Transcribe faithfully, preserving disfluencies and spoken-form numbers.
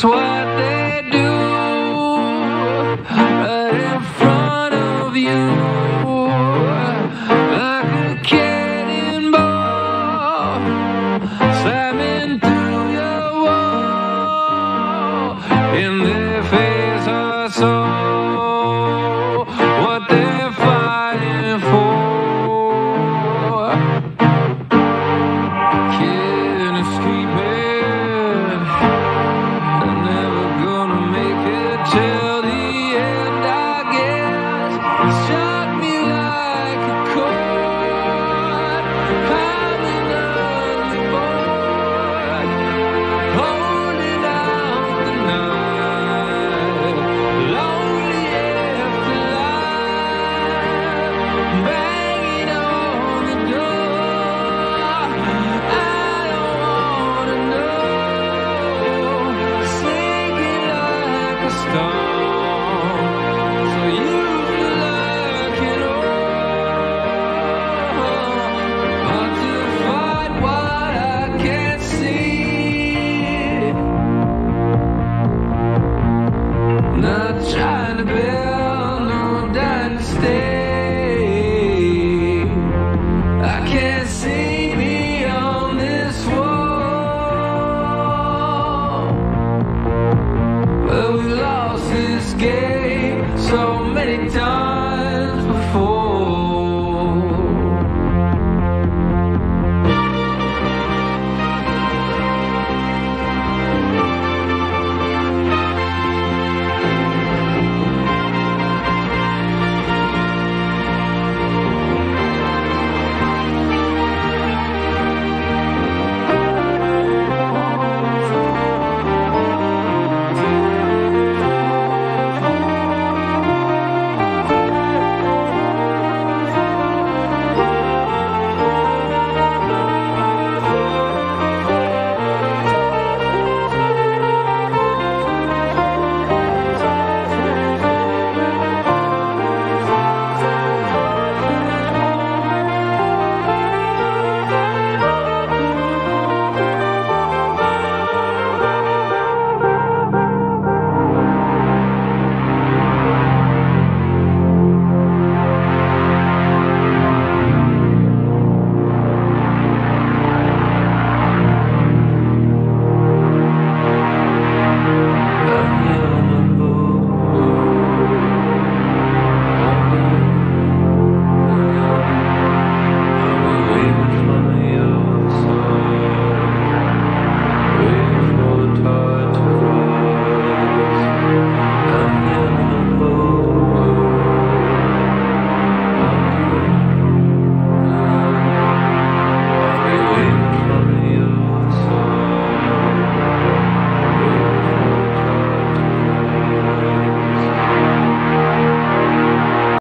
That's what they do right in front of you, like a cannonball slamming through your wall. In their face I saw what they're fighting for. Can't escape it, they're never gonna make it till the end, I guess. It shot me like a cord, climbing underboard, holding out the night, lonely afterlife, banging on the door. I don't wanna know, sinking like a storm, so you feel like you know how to fight what I can't see. Not trying to build no dynasty. I can't see beyond this wall. But we lost this game so many times.